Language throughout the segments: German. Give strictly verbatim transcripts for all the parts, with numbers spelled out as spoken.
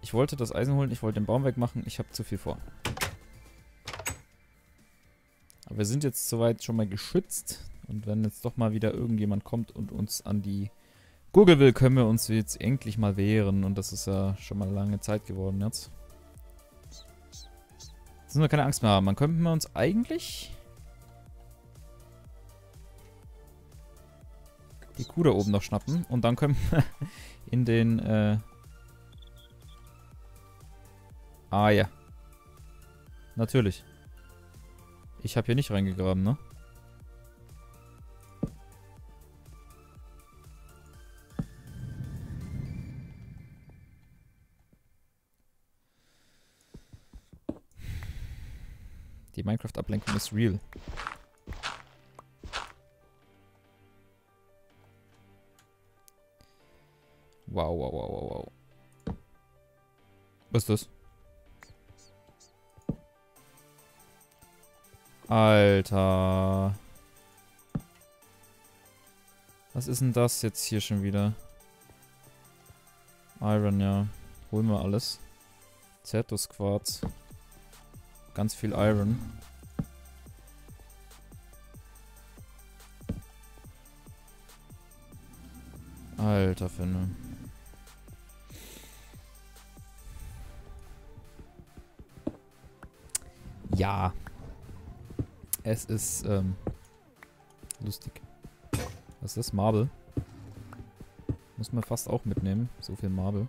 Ich wollte das Eisen holen, ich wollte den Baum wegmachen, ich habe zu viel vor. Aber wir sind jetzt soweit schon mal geschützt. Und wenn jetzt doch mal wieder irgendjemand kommt und uns an die Gurgel will, können wir uns jetzt endlich mal wehren. Und das ist ja schon mal lange Zeit geworden jetzt. Jetzt müssen wir keine Angst mehr haben. Man könnte uns eigentlich die Kuh da oben noch schnappen. Und dann können wir in den... Äh ah ja. Natürlich. Ich habe hier nicht reingegraben, ne? Die Minecraft-Ablenkung ist real. Wow, wow, wow, wow, wow. Was ist das? Alter. Was ist denn das jetzt hier schon wieder? Iron, ja. Holen wir alles. Zertus Quarz. Ganz viel Iron. Alter Finne. Ja. Es ist ähm, lustig. Was ist das? Marble. Muss man fast auch mitnehmen. So viel Marble.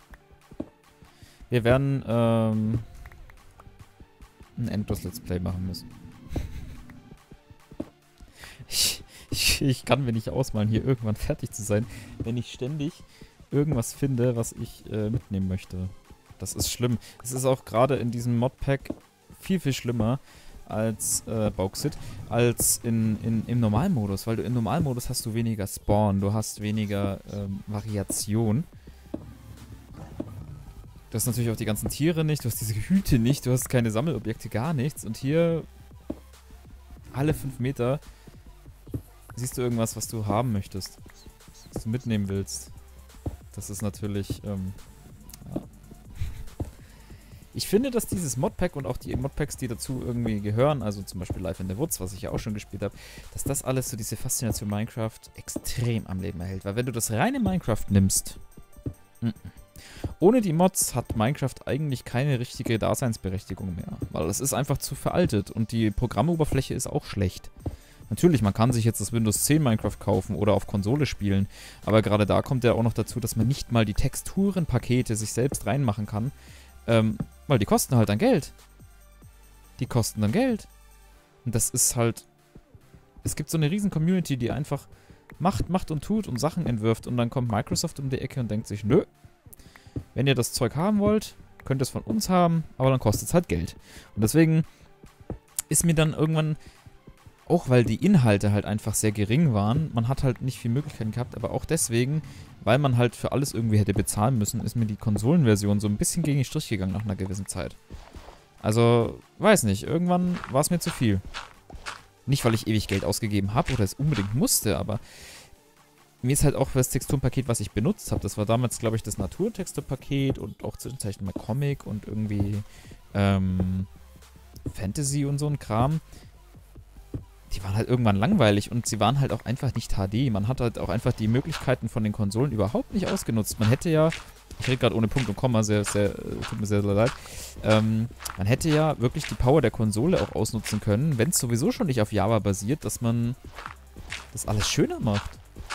Wir werden ähm, ein Endless Let's Play machen müssen. Ich, ich, ich kann mir nicht ausmalen, hier irgendwann fertig zu sein, wenn ich ständig irgendwas finde, was ich äh, mitnehmen möchte. Das ist schlimm. Es ist auch gerade in diesem Modpack viel, viel schlimmer als äh, Bauxit, als in, in, im Normalmodus, weil du im Normalmodus hast du weniger Spawn, du hast weniger ähm, Variation. Du hast natürlich auch die ganzen Tiere nicht, du hast diese Hüte nicht, du hast keine Sammelobjekte, gar nichts. Und hier alle fünf Meter siehst du irgendwas, was du haben möchtest, was du mitnehmen willst. Das ist natürlich... Ähm, ja. Ich finde, dass dieses Modpack und auch die Modpacks, die dazu irgendwie gehören, also zum Beispiel Life in the Woods, was ich ja auch schon gespielt habe, dass das alles so diese Faszination Minecraft extrem am Leben erhält. Weil wenn du das reine Minecraft nimmst, m -m. ohne die Mods hat Minecraft eigentlich keine richtige Daseinsberechtigung mehr. Weil es ist einfach zu veraltet und die Programmoberfläche ist auch schlecht. Natürlich, man kann sich jetzt das Windows zehn Minecraft kaufen oder auf Konsole spielen, aber gerade da kommt ja auch noch dazu, dass man nicht mal die Texturenpakete sich selbst reinmachen kann, ähm, weil die kosten halt dann Geld. Die kosten dann Geld. Und das ist halt... Es gibt so eine riesen Community, die einfach macht, macht und tut und Sachen entwirft. Und dann kommt Microsoft um die Ecke und denkt sich, nö, wenn ihr das Zeug haben wollt, könnt ihr es von uns haben, aber dann kostet es halt Geld. Und deswegen ist mir dann irgendwann... Auch weil die Inhalte halt einfach sehr gering waren. Man hat halt nicht viel Möglichkeiten gehabt, aber auch deswegen, weil man halt für alles irgendwie hätte bezahlen müssen, ist mir die Konsolenversion so ein bisschen gegen den Strich gegangen nach einer gewissen Zeit. Also, weiß nicht, irgendwann war es mir zu viel. Nicht, weil ich ewig Geld ausgegeben habe oder es unbedingt musste, aber mir ist halt auch das Texturenpaket, was ich benutzt habe, das war damals, glaube ich, das Naturtexturpaket und auch zwischenzeitlich mal Comic und irgendwie ähm, Fantasy und so ein Kram. Die waren halt irgendwann langweilig und sie waren halt auch einfach nicht H D. Man hat halt auch einfach die Möglichkeiten von den Konsolen überhaupt nicht ausgenutzt. Man hätte ja, ich rede gerade ohne Punkt und Komma, sehr, sehr, tut mir sehr, sehr leid, ähm, man hätte ja wirklich die Power der Konsole auch ausnutzen können, wenn es sowieso schon nicht auf Java basiert, dass man das alles schöner macht.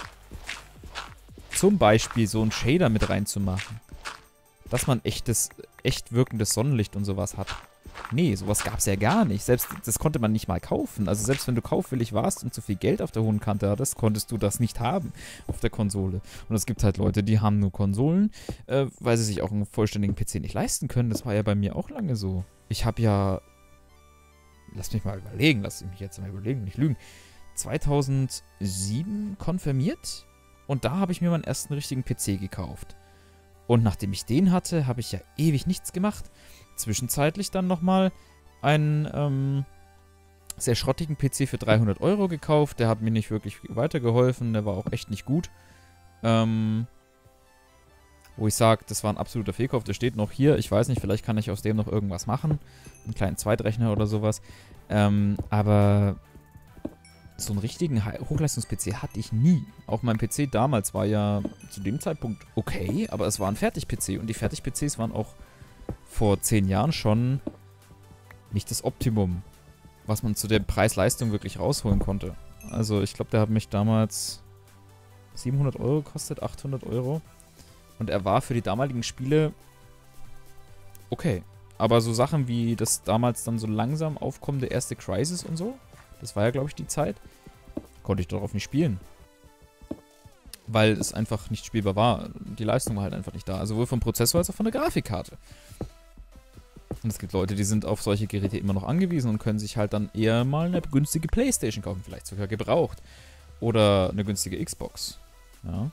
Zum Beispiel so einen Shader mit reinzumachen. Dass man echtes, echt wirkendes Sonnenlicht und sowas hat. Nee, sowas gab es ja gar nicht. Selbst das konnte man nicht mal kaufen. Also selbst wenn du kaufwillig warst und zu viel Geld auf der hohen Kante hattest, konntest du das nicht haben auf der Konsole. Und es gibt halt Leute, die haben nur Konsolen, äh, weil sie sich auch einen vollständigen P C nicht leisten können. Das war ja bei mir auch lange so. Ich habe ja... Lass mich mal überlegen, lass mich jetzt mal überlegen, nicht lügen. zweitausendsieben konfirmiert und da habe ich mir meinen ersten richtigen P C gekauft. Und nachdem ich den hatte, habe ich ja ewig nichts gemacht. Zwischenzeitlich dann nochmal einen ähm, sehr schrottigen P C für dreihundert Euro gekauft. Der hat mir nicht wirklich weitergeholfen. Der war auch echt nicht gut. Ähm, wo ich sage, das war ein absoluter Fehlkauf, der steht noch hier. Ich weiß nicht, vielleicht kann ich aus dem noch irgendwas machen. Einen kleinen Zweitrechner oder sowas. Ähm, aber so einen richtigen Hochleistungs-P C hatte ich nie. Auch mein P C damals war ja zu dem Zeitpunkt okay, aber es war ein Fertig-P C. Und die Fertig-P Cs waren auch vor zehn Jahren schon nicht das Optimum, was man zu der Preis-Leistung wirklich rausholen konnte. Also ich glaube, der hat mich damals siebenhundert Euro gekostet, achthundert Euro. Und er war für die damaligen Spiele okay. Aber so Sachen wie das damals dann so langsam aufkommende erste Crysis und so, das war ja, glaube ich, die Zeit, konnte ich darauf nicht spielen. Weil es einfach nicht spielbar war. Die Leistung war halt einfach nicht da. Also sowohl vom Prozessor als auch von der Grafikkarte. Und es gibt Leute, die sind auf solche Geräte immer noch angewiesen und können sich halt dann eher mal eine günstige Playstation kaufen. Vielleicht sogar gebraucht. Oder eine günstige Xbox. Ja.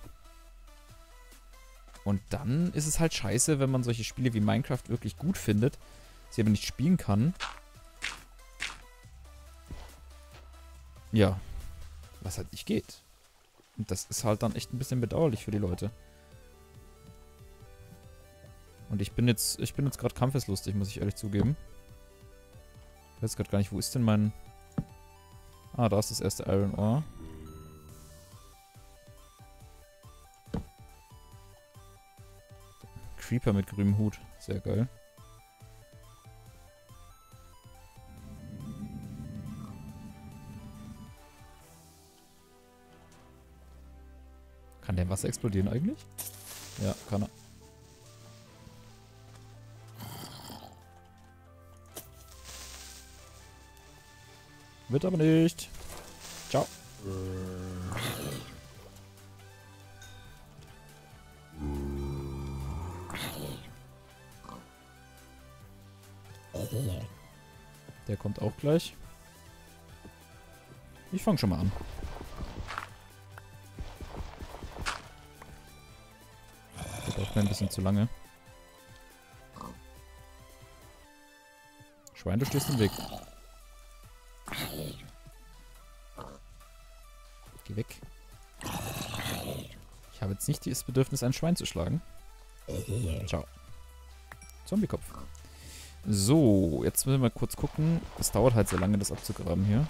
Und dann ist es halt scheiße, wenn man solche Spiele wie Minecraft wirklich gut findet, sie aber nicht spielen kann. Ja, was halt nicht geht. Und das ist halt dann echt ein bisschen bedauerlich für die Leute. Und ich bin jetzt, ich bin jetzt gerade kampfeslustig, muss ich ehrlich zugeben. Ich weiß gerade gar nicht, wo ist denn mein... Ah, da ist das erste Iron Ore. Creeper mit grünem Hut, sehr geil. Kann der im Wasser explodieren eigentlich? Ja, kann er. Wird aber nicht. Ciao. Der kommt auch gleich. Ich fange schon mal an. Der braucht mir ein bisschen zu lange. Schwein, du stehst im Weg. Geh weg. Ich habe jetzt nicht das Bedürfnis, ein Schwein zu schlagen. Ciao. Zombiekopf. So, jetzt müssen wir mal kurz gucken. Es dauert halt sehr lange, das abzugraben hier.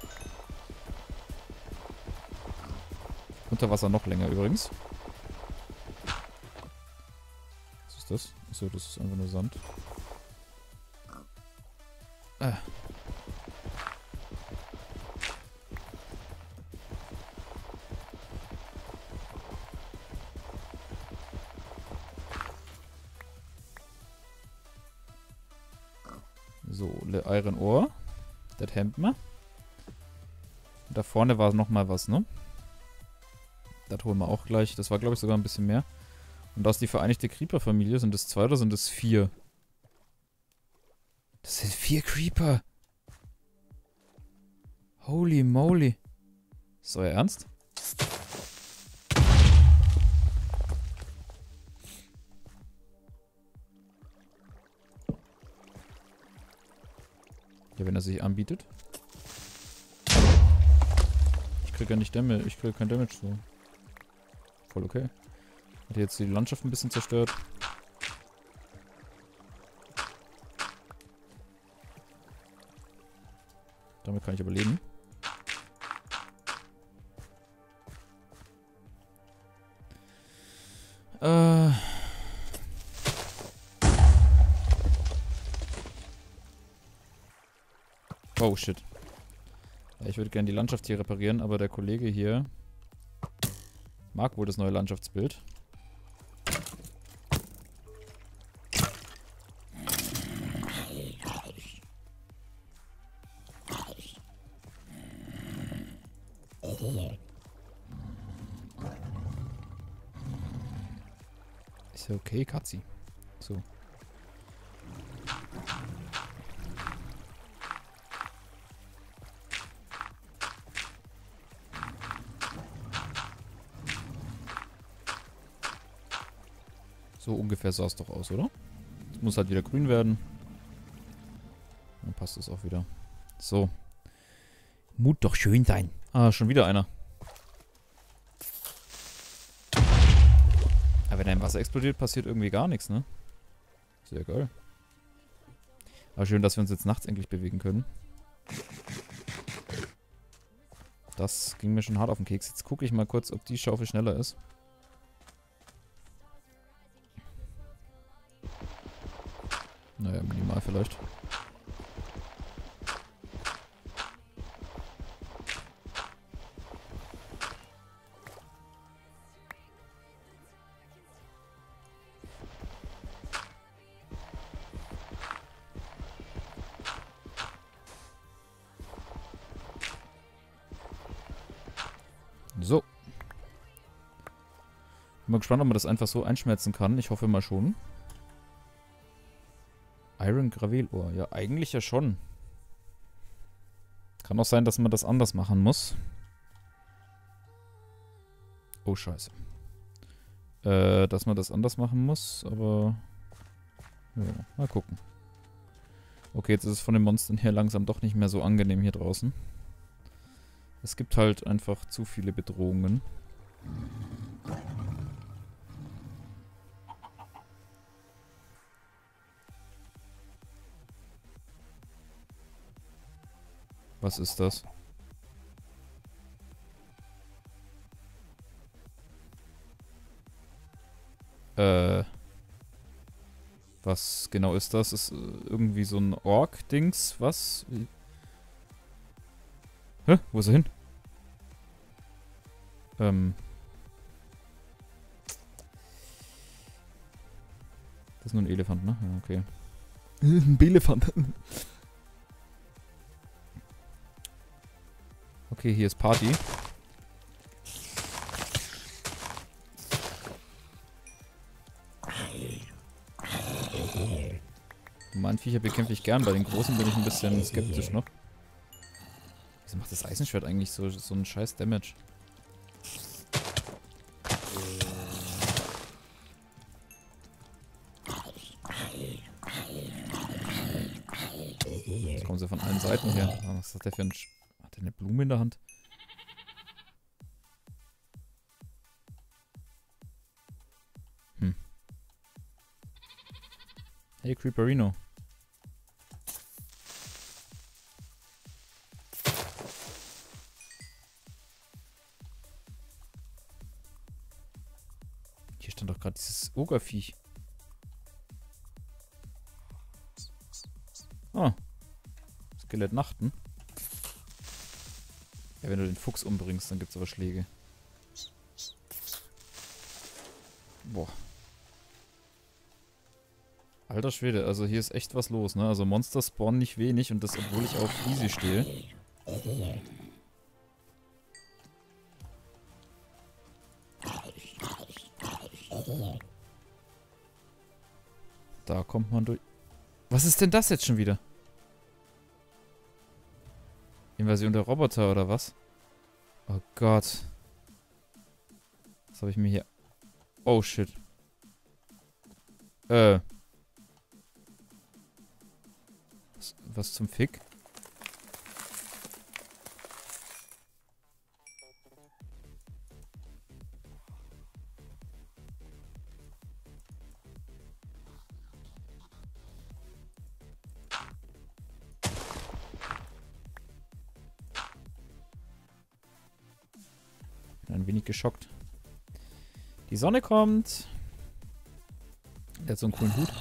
Unter Wasser noch länger übrigens. Was ist das? Achso, das ist einfach nur Sand. Ah. So, Le Iron Ore. Das hemmt man. Da vorne war nochmal was, ne? Das holen wir auch gleich. Das war, glaube ich, sogar ein bisschen mehr. Und aus die Vereinigte Creeper-Familie sind es zwei oder sind es vier? Das sind vier Creeper. Holy moly. Ist euer Ernst? Ja, wenn er sich anbietet. Ich krieg ja nicht Damage. Ich krieg kein Damage so. Voll okay. Hat jetzt die Landschaft ein bisschen zerstört. Damit kann ich aber leben. Äh. Oh shit. Ja, ich würde gerne die Landschaft hier reparieren, aber der Kollege hier mag wohl das neue Landschaftsbild. Ist ja okay, Katzi. So. So ungefähr sah es doch aus, oder? Es muss halt wieder grün werden. Dann passt es auch wieder. So. Mut doch schön sein. Ah, schon wieder einer. Aber wenn er im Wasser explodiert, passiert irgendwie gar nichts, ne? Sehr geil. Aber schön, dass wir uns jetzt nachts endlich bewegen können. Das ging mir schon hart auf den Keks. Jetzt gucke ich mal kurz, ob die Schaufel schneller ist. Naja, minimal vielleicht. So. Bin mal gespannt, ob man das einfach so einschmelzen kann. Ich hoffe mal schon. Iron Gravelohr. Ja, eigentlich ja schon. Kann auch sein, dass man das anders machen muss. Oh, scheiße. Äh, dass man das anders machen muss, aber... Ja, mal gucken. Okay, jetzt ist es von den Monstern her langsam doch nicht mehr so angenehm hier draußen. Es gibt halt einfach zu viele Bedrohungen. Was ist das? Äh. Was genau ist das? Ist äh, irgendwie so ein Ork-Dings? Was? Wie? Hä? Wo ist er hin? Ähm. Das ist nur ein Elefant, ne? Ja, okay. Ein Elefant. Okay, hier ist Party. Viecher bekämpfe ich gern, bei den Großen bin ich ein bisschen skeptisch noch. Wieso macht das Eisenschwert eigentlich so, so einen scheiß Damage? Jetzt kommen sie von allen Seiten her. Was hat der für ein... Sch hat der eine Blume in der Hand? Hm. Hey, Creeperino. Hier stand doch gerade dieses Ogerviech. Ah. Skelett Nachten. Ja, wenn du den Fuchs umbringst, dann gibt's aber Schläge. Boah. Alter Schwede, also hier ist echt was los, ne? Also Monster spawnen nicht wenig und das, obwohl ich auf Easy stehe. Da kommt man durch. Was ist denn das jetzt schon wieder? Invasion der Roboter oder was? Oh Gott. Was habe ich mir hier... Oh shit. Äh. Was, was zum Fick? Ein wenig geschockt. Die Sonne kommt. Der hat so einen coolen Hut.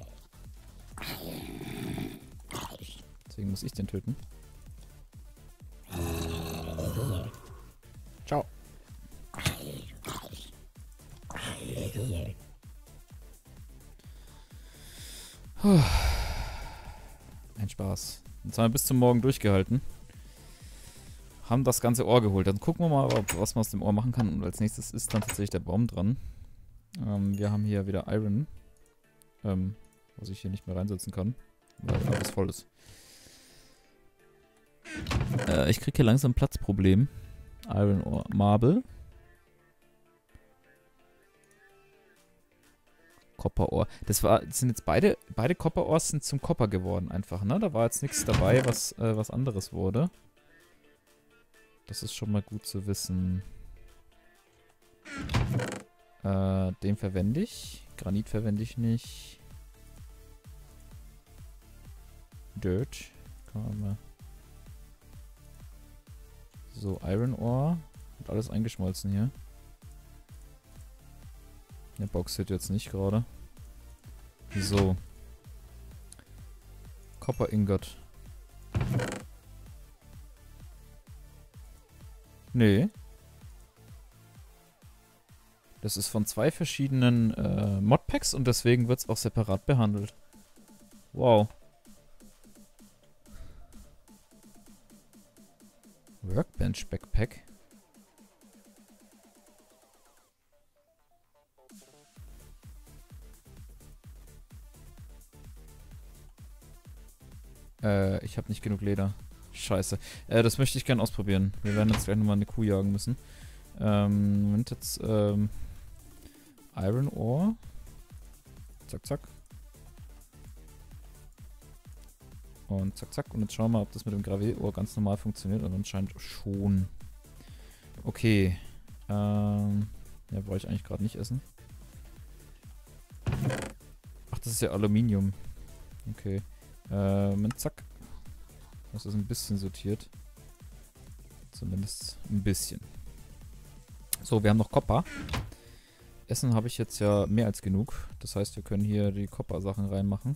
Deswegen muss ich den töten. Ciao. Ein Spaß. Jetzt haben wir bis zum Morgen durchgehalten. Haben das ganze Ohr geholt. Dann gucken wir mal, ob, was man aus dem Ohr machen kann. Und als nächstes ist dann tatsächlich der Baum dran. Ähm, wir haben hier wieder Iron. Ähm, was ich hier nicht mehr reinsetzen kann. Weil alles voll ist. Äh, ich kriege hier langsam ein Platzproblem. Iron Ore. Marble. Copper Ore. Das war, das sind jetzt beide, beide Copper Ores sind zum Copper geworden einfach, ne? Da war jetzt nichts dabei, was, äh, was anderes wurde. Das ist schon mal gut zu wissen. Äh, den verwende ich. Granit verwende ich nicht. Dirt. Kann man mal. So, Iron Ore. Und alles eingeschmolzen hier. Der Box hit jetzt nicht gerade. So. Copper Ingot. Nee. Das ist von zwei verschiedenen äh, Modpacks und deswegen wird es auch separat behandelt. Wow. Workbench Backpack. Äh, ich habe nicht genug Leder. Scheiße. Äh, das möchte ich gerne ausprobieren. Wir werden jetzt gleich nochmal eine Kuh jagen müssen. Ähm, Moment, jetzt, ähm, Iron Ore. Zack, zack. Und zack, zack. Und jetzt schauen wir mal, ob das mit dem Gravel-Ohr ganz normal funktioniert. Und anscheinend schon. Okay. Ähm, ja, wollte ich eigentlich gerade nicht essen. Ach, das ist ja Aluminium. Okay. Ähm, zack. Das ist ein bisschen sortiert. Zumindest ein bisschen. So, wir haben noch Copper. Essen habe ich jetzt ja mehr als genug. Das heißt, wir können hier die Copper-Sachen reinmachen.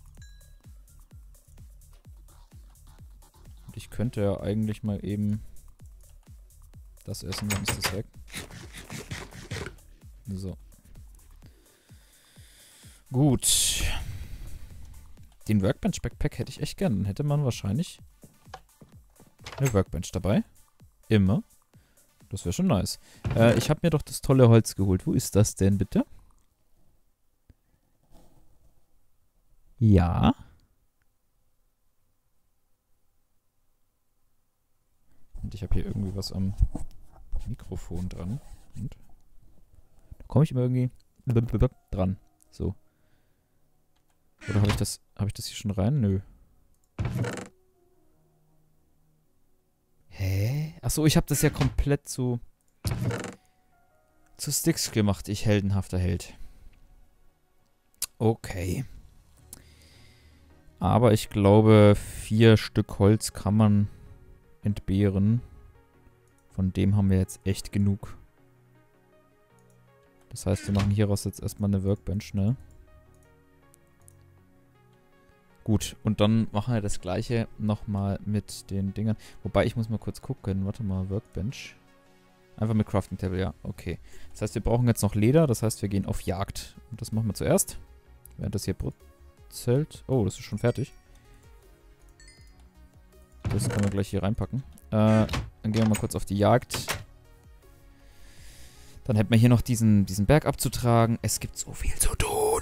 Und ich könnte ja eigentlich mal eben das essen, dann ist das weg. So. Gut. Den Workbench Backpack hätte ich echt gern. Dann hätte man wahrscheinlich eine Workbench dabei. Immer. Das wäre schon nice. Äh, ich habe mir doch das tolle Holz geholt. Wo ist das denn bitte? Ja. Und ich habe hier irgendwie was am Mikrofon dran. Und da komme ich immer irgendwie dran. So. Oder habe ich das, habe ich das hier schon rein? Nö. Hä? Achso, ich habe das ja komplett zu zu Sticks gemacht, ich heldenhafter Held. Okay. Aber ich glaube, vier Stück Holz kann man entbehren. Von dem haben wir jetzt echt genug. Das heißt, wir machen hieraus jetzt erstmal eine Workbench, ne? Gut, und dann machen wir das gleiche nochmal mit den Dingern. Wobei, ich muss mal kurz gucken. Warte mal, Workbench. Einfach mit Crafting Table, ja, okay. Das heißt, wir brauchen jetzt noch Leder. Das heißt, wir gehen auf Jagd. Und das machen wir zuerst. Während das hier brutzelt. Oh, das ist schon fertig. Das können wir gleich hier reinpacken. Äh, dann gehen wir mal kurz auf die Jagd. Dann hätten wir hier noch diesen, diesen Berg abzutragen. Es gibt so viel zu tun.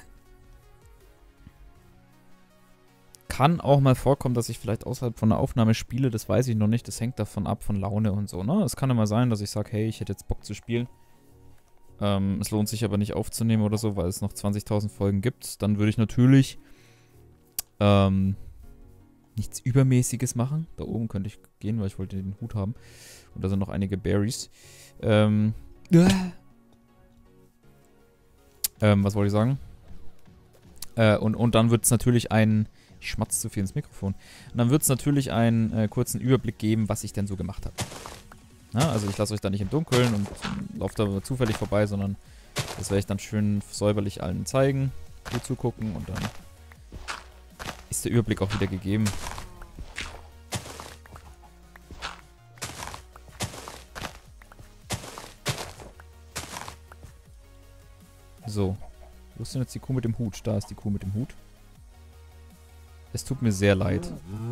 Kann auch mal vorkommen, dass ich vielleicht außerhalb von einer Aufnahme spiele, das weiß ich noch nicht. Das hängt davon ab, von Laune und so, ne? Es kann immer sein, dass ich sage, hey, ich hätte jetzt Bock zu spielen. Ähm, es lohnt sich aber nicht aufzunehmen oder so, weil es noch zwanzigtausend Folgen gibt. Dann würde ich natürlich ähm, nichts Übermäßiges machen. Da oben könnte ich gehen, weil ich wollte den Hut haben. Und da sind noch einige Berries. Ähm, ähm, was wollte ich sagen? Äh, und, und dann wird es natürlich ein... Ich schmatze zu viel ins Mikrofon. Und dann wird es natürlich einen äh, kurzen Überblick geben, was ich denn so gemacht habe. Ja, also ich lasse euch da nicht im Dunkeln und äh, laufe da zufällig vorbei, sondern das werde ich dann schön säuberlich allen zeigen, gut zugucken und dann ist der Überblick auch wieder gegeben. So. Wo ist denn jetzt die Kuh mit dem Hut? Da ist die Kuh mit dem Hut. Es tut mir sehr leid.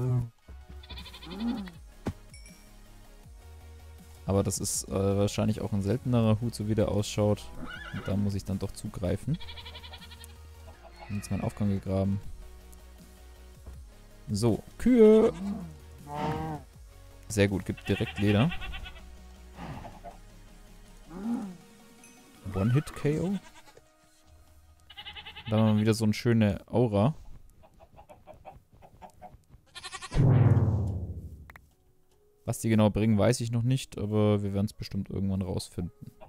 Aber das ist äh, wahrscheinlich auch ein seltenerer Hut, so wie der ausschaut. Und da muss ich dann doch zugreifen. Und jetzt mein Aufgang gegraben. So, Kühe. Sehr gut, gibt direkt Leder. One-Hit-K O. Dann haben wir wieder so eine schöne Aura. Was die genau bringen, weiß ich noch nicht, aber wir werden es bestimmt irgendwann rausfinden.